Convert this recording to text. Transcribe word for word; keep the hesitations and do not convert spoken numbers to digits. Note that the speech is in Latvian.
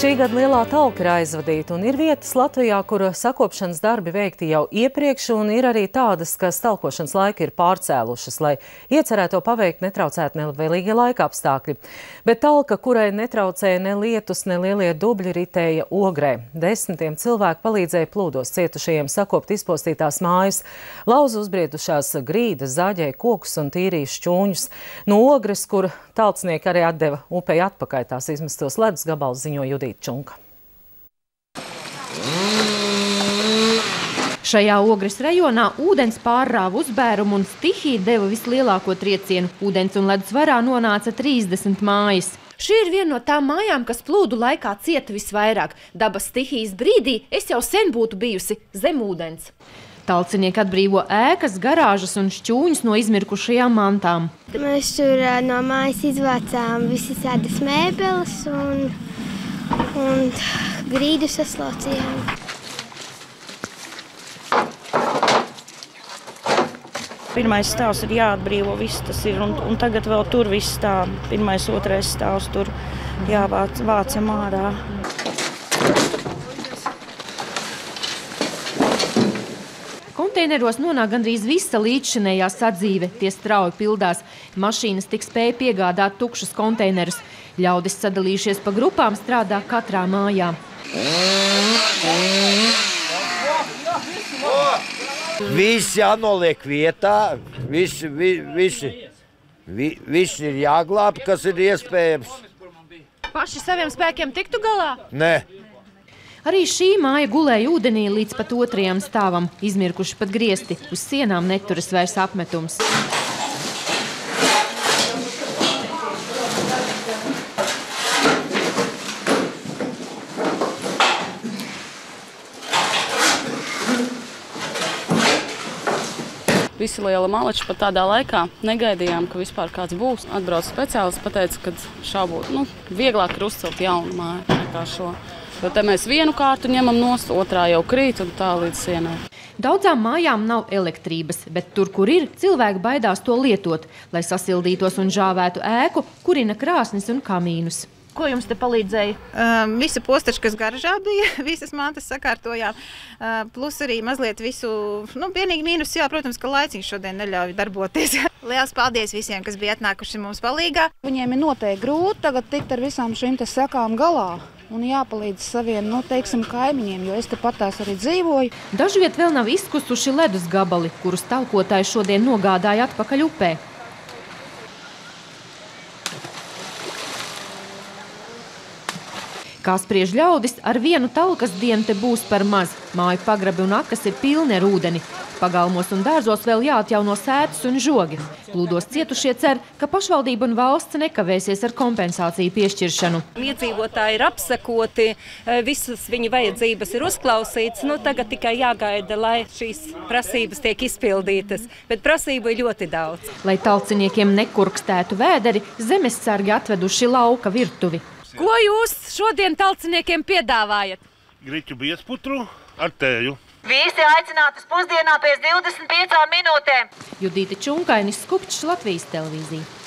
Šī gada lielā talka ir aizvadīta, un ir vietas Latvijā, kur sakopšanas darbi veikti jau iepriekš, un ir arī tādas, kas talkošanas laika ir pārcēlušas, lai iecerēto paveikt netraucētu nelabvēlīgie laika apstākļi. Bet talka, kurai netraucēja ne lietus, ne lielie dubļi, ritēja Ogrē. Desmitiem cilvēku palīdzēja plūdos cietušajiem sakopt izpostītās mājas, lauza uzbriedušās grīdas, zāģēja kokus un tīrīja šķūņus. No Ogres, kur talcinieki arī atdeva upei atpakaļ tās izmestos ledus gabalus, ziņo Judīta Čunka. Šajā Ogres rajonā ūdens pārrāva uzbērumu un stihija deva vislielāko triecienu. Ūdens un ledus varā nonāca trīsdesmit mājas. Šī ir viena no tām mājām, kas plūdu laikā cieta visvairāk. Dabas stihijas brīdī es jau sen būtu bijusi zem ūdens. Talcinieki atbrīvo ēkas, garāžas un šķūņus no izmirkušajām mantām. Mēs tur no mājas izvācām visas tādas mēbeles un, un grīdu saslaucījām. Pirmais stāvs ir jāatbrīvo, viss tas ir, un, un tagad vēl tur viss stāv. Pirmais, otrais stāvs tur jāvāc, vācam ārā. Konteineros nonāk gandrīz visa līdzšinējā sadzīve. Tie strauji pildās. Mašīnas tik spēja piegādāt tukšus konteinerus. Ļaudis sadalījušies pa grupām strādā katrā mājā. Visi jānoliek vietā, visi, vi, visi, vi, visi ir jāglāb, kas ir iespējams. Paši saviem spēkiem tiktu galā? Nē. Arī šī māja gulēja ūdenī līdz pat otrajam stāvam. Izmirkuši pat griesti. Uz sienām neturas vairs apmetums. Visi liela maleči pat tādā laikā negaidījām, ka vispār kāds būs. Atbrauc speciālists, pateica, ka šābūt, nu, vieglāk ir uzcelt jaunu māju nekā šo. Jo te mēs vienu kārtu ņemam nost, otrā jau krīt un tā līdz sienai. Daudzām mājām nav elektrības, bet tur, kur ir, cilvēki baidās to lietot, lai sasildītos un žāvētu ēku, kurina krāsnis un kamīnus. Ko jums te palīdzēja? Um, visu postaču, kas garažā bija, visas mantas sakārtojām, uh, plus arī mazliet visu, nu, vienīgi mīnus, jā, protams, ka laiciņš šodien neļauj darboties. Liels paldies visiem, kas bija atnākuši mums palīgā. Viņiem ir noteikti grūti tagad tikt ar visām šīm te sekām galā un jāpalīdz saviem, nu, teiksim, kaimiņiem, jo es te patās arī dzīvoju. Dažviet vēl nav izkusuši ledus gabali, kurus talkotāji šodien nogādāja atpakaļ upē. Kā spriež ļaudis, ar vienu talkas dienu te būs par maz. Māju pagrabi un akas ir pilni ar ūdeni. Pagalmos un dārzos vēl jāatjauno sētas un žogi. Plūdos cietušie cer, ka pašvaldība un valsts nekavēsies ar kompensāciju piešķiršanu. Iedzīvotāji ir apsekoti, visas viņu vajadzības ir uzklausītas. Nu, tagad tikai jāgaida, lai šīs prasības tiek izpildītas. Bet prasību ir ļoti daudz. Lai talciniekiem nekurkstētu vēderi, zemessargi atveduši lauka virtuvi. Ko jūs šodien talciniekiem piedāvājat? Griķu biezputru ar tēju. Visi aicināti uz pusdienām pēc divdesmit piecām minūtēm. Judīta Čunkainis, Skupčs, Latvijas televīzija.